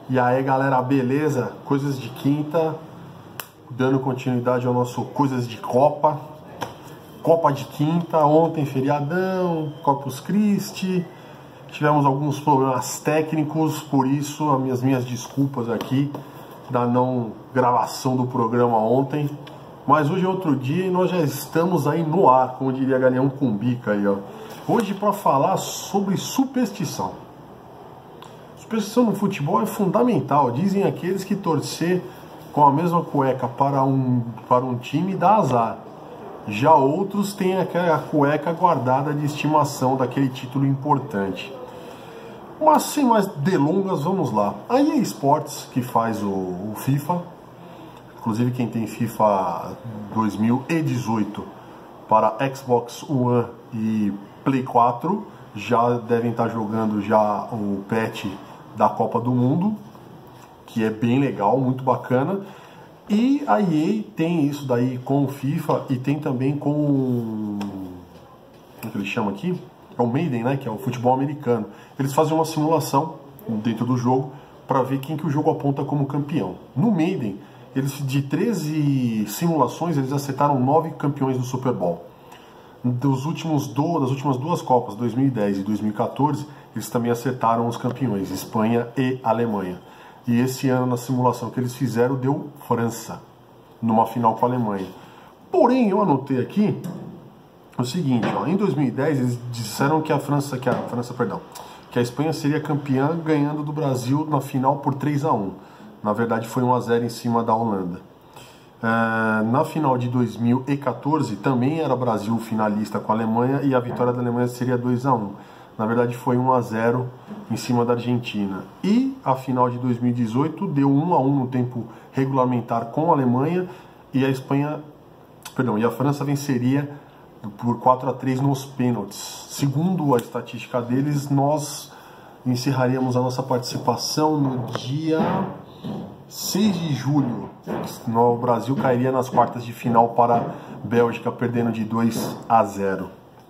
E aí, galera, beleza? Coisas de quinta, dando continuidade ao nosso Coisas de Copa. Copa de quinta, ontem feriadão, Corpus Christi. Tivemos alguns problemas técnicos, por isso as minhas desculpas aqui da não gravação do programa ontem. Mas hoje é outro dia e nós já estamos aí no ar, como diria Galinhão com bica aí, ó. Hoje para falar sobre superstição. Superstição no futebol é fundamental. Dizem aqueles que torcer com a mesma cueca para um time dá azar. Já outros têm aquela cueca guardada de estimação daquele título importante. Mas sem mais delongas, vamos lá. A EA Sports, que faz o FIFA, inclusive quem tem FIFA 2018 para Xbox One e Play 4, já devem estar jogando já o patch da Copa do Mundo, que é bem legal, muito bacana. E a EA tem isso daí com o FIFA e tem também com como que ele chama aqui? É o Madden, né? Que é o futebol americano. Eles fazem uma simulação dentro do jogo para ver quem que o jogo aponta como campeão. No Madden, eles de 13 simulações, eles acertaram 9 campeões do Super Bowl. Das últimas duas Copas, 2010 e 2014, eles também acertaram os campeões, Espanha e Alemanha. E esse ano, na simulação que eles fizeram, deu França, numa final com a Alemanha. Porém, eu anotei aqui o seguinte, ó, em 2010 eles disseram que que a Espanha seria campeã ganhando do Brasil na final por 3-1. Na verdade foi 1-0 em cima da Holanda. Na final de 2014 também era Brasil finalista com a Alemanha e a vitória da Alemanha seria 2-1. Na verdade foi 1-0 em cima da Argentina. E a final de 2018 deu 1-1 no tempo regulamentar com a Alemanha e a França venceria por 4-3 nos pênaltis. Segundo a estatística deles, nós encerraríamos a nossa participação no dia 6 de julho. O Brasil cairia nas quartas de final para a Bélgica, perdendo de 2-0.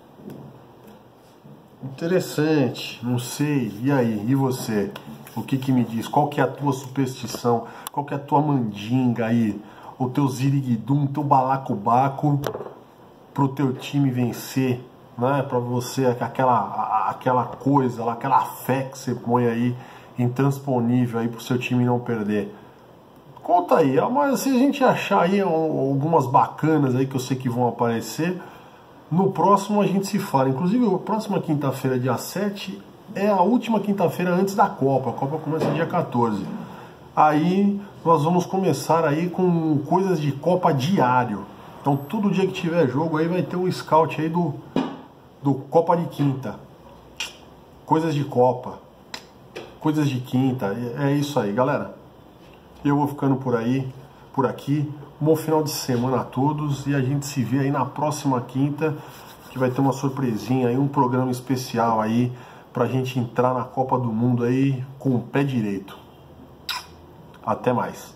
Interessante, não sei. E aí, e você? O que me diz? Qual que é a tua superstição? Qual que é a tua mandinga aí? O teu ziriguidum, teu balacobaco pro teu time vencer, né? Para você, aquela coisa lá, aquela fé que você põe aí intransponível aí pro seu time não perder. Conta aí, mas se a gente achar aí algumas bacanas aí que eu sei que vão aparecer, no próximo a gente se fala. Inclusive, a próxima quinta-feira, dia 7, é a última quinta-feira antes da Copa. A Copa começa dia 14. Aí nós vamos começar aí com coisas de Copa diário. Então, todo dia que tiver jogo aí vai ter um scout aí do Copa de Quinta. Coisas de Copa. Coisas de quinta. É isso aí, galera. Eu vou ficando por aqui. Um bom final de semana a todos e a gente se vê aí na próxima quinta, que vai ter uma surpresinha aí, um programa especial aí pra gente entrar na Copa do Mundo aí com o pé direito. Até mais.